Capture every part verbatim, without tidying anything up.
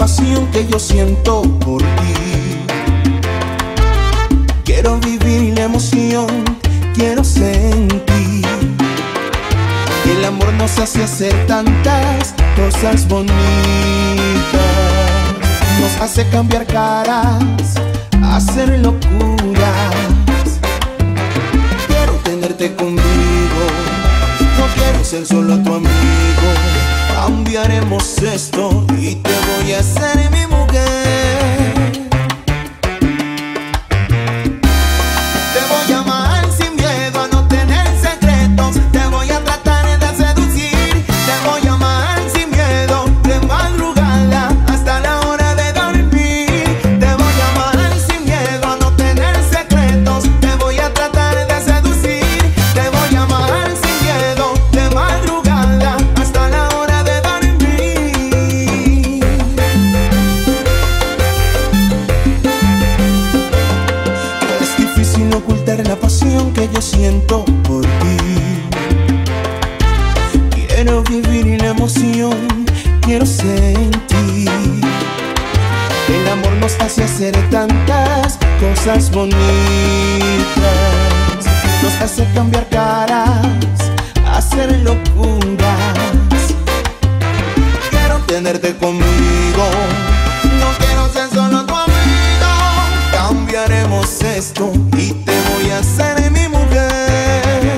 pasión que yo siento por ti. Quiero vivir la emoción, quiero sentir que el amor nos hace hacer tantas cosas bonitas. Nos hace cambiar caras, hacer locuras. Quiero tenerte conmigo, no quiero ser solo tu amigo. Cambiaremos esto y te voy a hacer mi mujer. Te voy a amar sin miedo a no tener secretos. Te voy a tratar de seducir. Te voy a amar sin miedo de madrugada hasta la hora de dormir. Te voy a amar sin miedo a no tener secretos. Te voy a tratar de seducir. Te voy a amar sin miedo de madrugada hasta la hora de dormir. Es difícil ocultar la pasión que yo siento por ti. Quiero vivir la emoción, quiero sentir. El amor nos hace hacer tantas cosas bonitas. Nos hace cambiar caras, hacer locuras. Quiero tenerte conmigo, no quiero ser solo tu amigo. Cambiaremos esto y te voy a hacer mi mujer.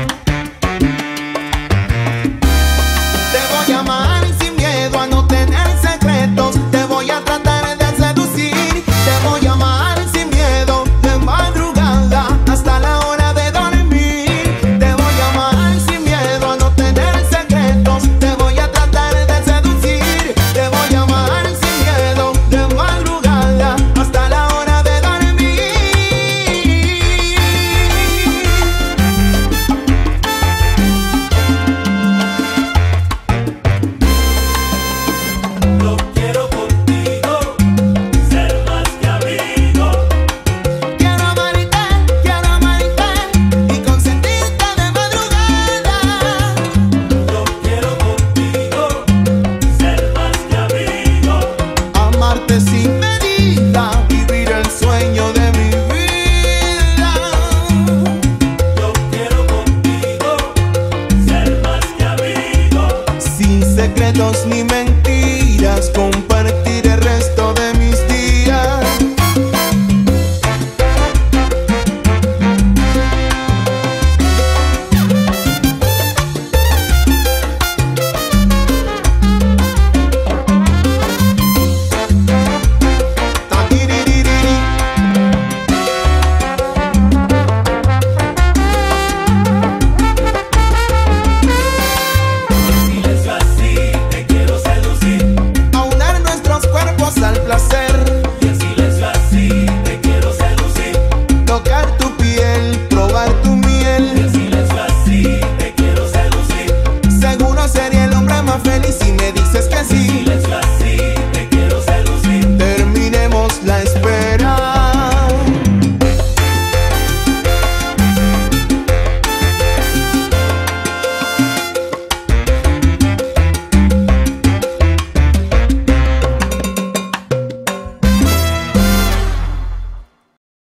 Te voy a amar sin miedo a no tener secretos. Te voy a tratar de seducir. Te voy a amar sin miedo de madrugada hasta la hora de dormir. Te voy a amar sin miedo a no tener secretos. Te voy a tratar de seducir. Te voy a amar sin miedo de madrugada hasta la hora de dormir. Yo quiero contigo ser más que amigo. Quiero amarte, quiero amarte y consentirte de madrugada. Yo quiero contigo ser más que amigo. Amarte sin medida, vivir el sueño de mi vida. Yo quiero contigo ser más que amigo. Sin secretos ni mentiras, compartir el